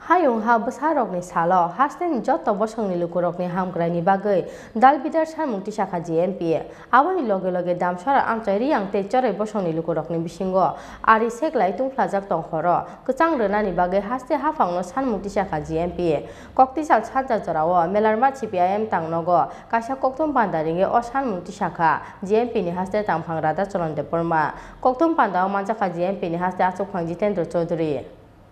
Hayung ha Bwsarokni Salo hasteni joto bosongni lukurokni hamkraini bagai Dalbidal Sanmung Tisakha GMP aboni loge loge damsara amchai riyang te chore bosongni lukurokni bisingo ari seklai tungplajak tongkhoro kwchang rwnani bagai haste hafangno Sanmung Tisakha GMP koktisal saja jorao melarma CPIM tangnogo kaisa koktum pandaringe o Sanmung Tisakha GMP ni haste tangphang rada cholonde porma koktum pandao manjaka GMP ni haste achukphang Jitendra Chaudhary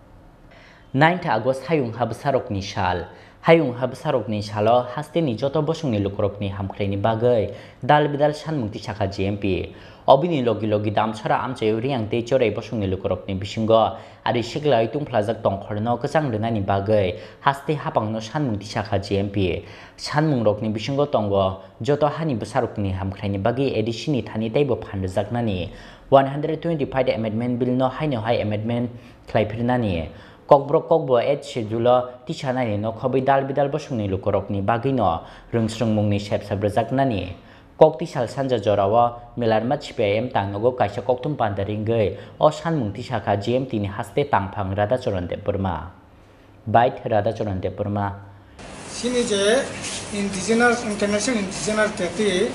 9 August Hayung ha Bwsarokni sal Hayung ha Bwsarokni salo hasteni joto bosongni lukurokni hamkraini bagai Dalbidal Sanmung Tisakha GMP obini logi logi damsara amchai riyang te chore bosongni lukurokni bisingo ari siglai tungplajak tongkhorno kwchang rwnani bagai haste hapangno Sanmung Tisakha GMP Sanmung rokni bisingo tongo joto hani Bwsarokni hamkraini bagai edisini thani teibo phanjaknani 125 amendment bill no haino hai amendment khlaipirnani kokbro 8 schedule tisanani no khobai Dalbidal bosongni lukurokni bagino rungsrungmungni sepsabrajaknani koktisal sanja jorao melarma CPIM tangnogo kaisa koktum pandaringai o Sanmung Tisakha GMT ni haste tangphang rada choronde porma bait rada choronde porma sini je indigenous international indigenous day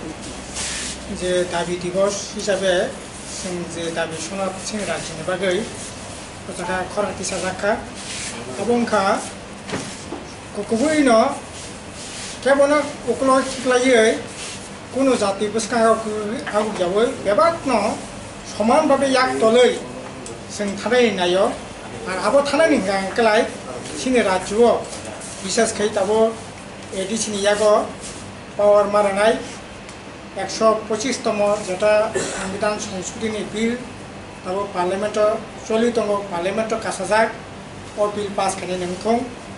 je dabi divos hisabe sing je dabi sonat sing rajini bagai Tisakha khora Tisakha abongkha kukuino kebona uklo khiklaiye কোনো জাতি বসকাগু আগু যাবো বেবাতন সমানভাবে এক তলৈ जों थानाय नायो आरो आबो थानाय निगांकलाय सिनि राज्य विशेष खै ताबो एडिसिनि यागो पावर मारनाय 125 तम जेटा संविधान संस्कृतिनि बिल ताबो पार्लियामेन्ट चलि दङ पार्लियामेन्ट कासाजाक ओ बिल पास खाने नंथं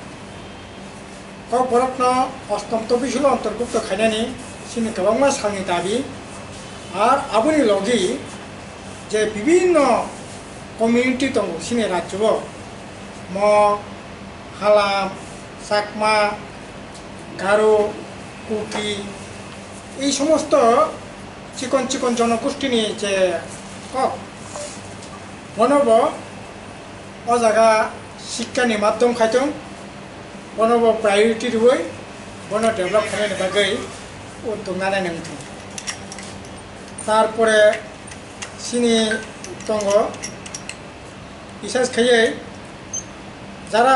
क बरकन अष्टम तबिसल अन्तर्भुक्त खायनानि सिनि गोबांमा सानि दाबि आर आबुनि लगी जे विभिन्न कम्युनिटी दङ सिनि राज्य म हालाम चाकमा गारो कुकी এই সমস্ত চিকন চিকন জনগোষ্ঠীনি যে কক বনব ও জায়গা শিক্ষানি মাধ্যম খাইতং বনব প্রায়োরিটি রুই বন ডেভেলপ খাইনি বাগৈ উদ্যোগ নানাই নংথং তারপরে সিনি দङ বিশেষ খাইয়ে যারা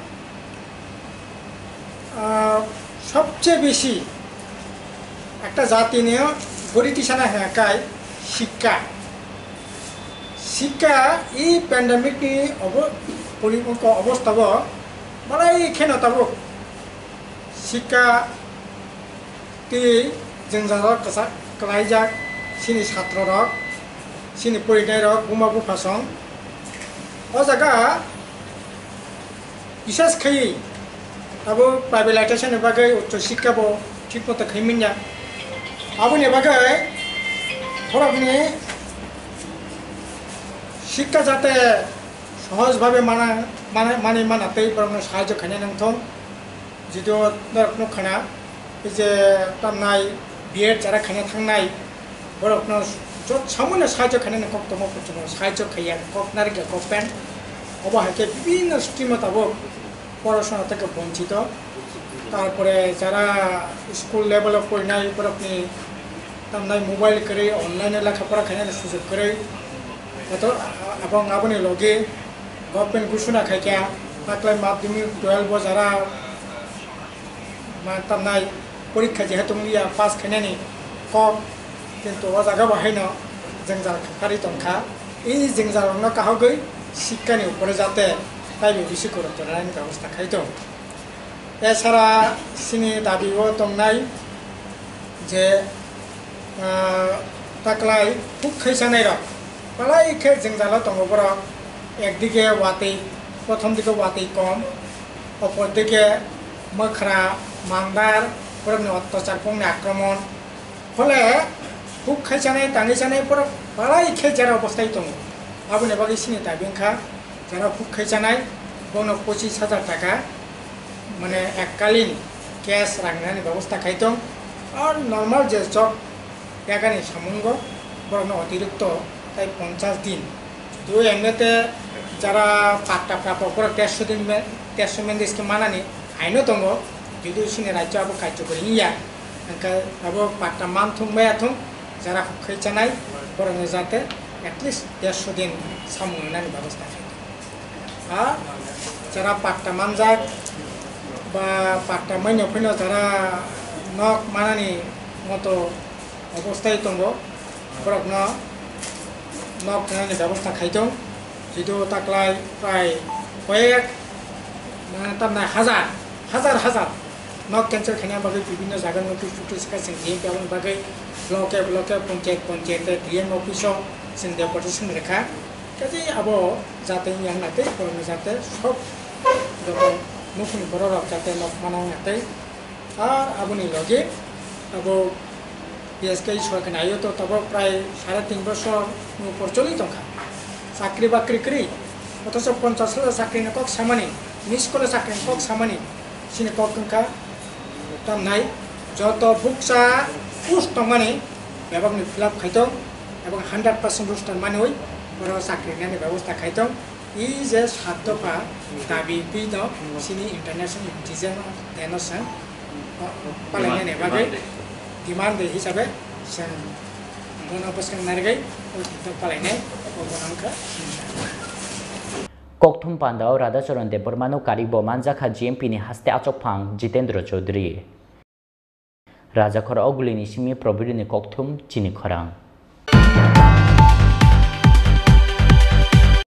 সবচেয়ে বেশি একটা জাতি নিয়ে গরিতিসানা হেকায় শিক্ষা শিক্ষা এই প্যান্ডামিক नि অবস্থাব বালাই খেনতাব শিক্ষা তি जों कसा क्लाइजाक सिनि छात्र रक सिनि परिनाय रक बुमाबु फासं ओ जागा विशेष खै अब प्राइवेटाइजेशन बागै उच्च शिक्षा बो ठीक मत खैमिन्या आबुनि बागै थरकनि शिक्षा जाते सहज भावे मानाते परम साहाय्य खैनाय नंथं जिदो दरकनो खना जे तामनाय बिएड जारा खैना थांनाय बरकनो जो सामुना साहाय्य खैनाय नंखौ तमो कुचनो साहाय्य खैया ककनार के कपेन अबा हाके विभिन्न स्ट्रीम ताबो পড়াশোনা থেকে বঞ্চিত তারপরে যারা স্কুল লেভেলে পড়াই পরকনি তামনাই মোবাইল করে অনলাইনে লেখাপড়া খাইনার সুযোগ করে এত এবং আপনি লগে গভর্নমেন্ট ঘোষণা খাইকা তাকলাই মাধ্যমিক 12 যারা তামনাই পরীক্ষা যেহেতু মিয়া পাস খাইনানি কম কিন্তু ও জায়গা বাহাইনো জেংজাল খারি তংখা এই জেংজালনো কাহগৈ শিক্ষানি উপরে যাতে তাই বেশি গুরুত্ব রাখনি ব্যবস্থা খাইতো এছাড়া সিনি দাবিও দंनाय যে তাকলাই খুব খাইছানাই রক বালাই খে জেংজালা দङबर একদিকে ওয়াতেই প্রথম দিকে ওয়াতেই কম অপর দিকে মখরা মান্দার পরনে অত্যাচারপূর্ণ আক্রমণ ফলে খুব খাইছানাই টানিছানাই পর বালাই খে যারা অবস্থায় দङ আবুনি বাগै সিনি দাবিংখা যারা খুব খাইছানাই বন 25,000 টাকা মানে এককালীন ক্যাশ রাখনানি ব্যবস্থা খাইতং আর নরমাল যে জব এখানে সামঙ্গ বরং অতিরিক্ত তাই 50 দিন যদিও এমনিতে যারা পাট্টা প্রাপ্য করে 150 দিন দেশকে মানানি আইনও দङ जुदि जोंनि रायजोआबो कार्यकरि इया ओंखाय आबो पाट्टा मानथुं मायाथुं যারা खैजानाय बर'नो जाहाथे एटलिस्ट 150 दिन सामु मोननायनि बेबस्था खालामो আর যারা পাট্টা মানজাক বা পাট্টা মাইनो फैनो যারা नक मानानि मतो अबस्थाय दङ बर'नो नक होनायनि बेबस्था खालामदों जितु ताकलाय प्राय कয়েক तामनाय हाजार नक कैंसर खाने बागै विभिन्न जागा में फुटिसका जों GMP आबोनि बागै ब्लके पंचायत DM अफिसाव जों देवपाटी जों रेखा काजे आबो जाते yang नाते बर'नो जाते सब नखुनि बर' राव जाते नक मानाव नाते আর आबोनि लगे आबो PSK सरकार नायो तो तब प्राय 3.5 বছর উপর চলি দंखा চাকরি বাকরি করি অথচ 50 চাকরি কক সামানি নিষ্কলে চাকরি কক সামানি সিনে কক দंखा তামনাই যত বুকসা পোস্ট মানি বেবাগনি ফিলাপ খাইতং এবং 100% রুস্টার মানি হই বড় চাকরি নানি ব্যবস্থা খাইতং ই যে সাধ্যপা দাবি পিদ সিনি ইন্টারন্যাশনাল ইন্টিজেন দেনসন পালাইনানি বাগै डिमांड हिसाबै जों बनबस्कां नारगै पालायनाय अबनांखा कक्थुम पान्दाव राधाचरण देबरमानो कारिबो मानजाखा GMP नि हास्ते आचकफां जितेन्द्र चौधरी राजाखर अगुलिनि सिमी प्रबिरनि कक्थुम चिनि खरां।